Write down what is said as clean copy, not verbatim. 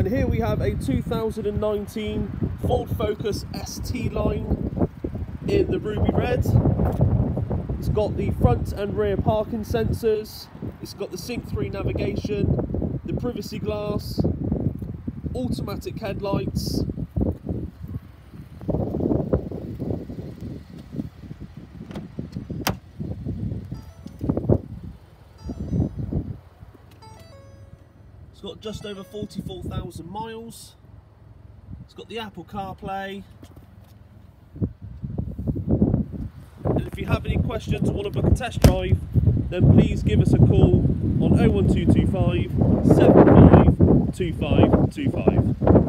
And here we have a 2019 Ford Focus ST line in the ruby red. It's got the front and rear parking sensors, it's got the Sync 3 navigation, the privacy glass, automatic headlights, it's got just over 44,000 miles, it's got the Apple CarPlay. And if you have any questions or want to book a test drive, then please give us a call on 01225 752525.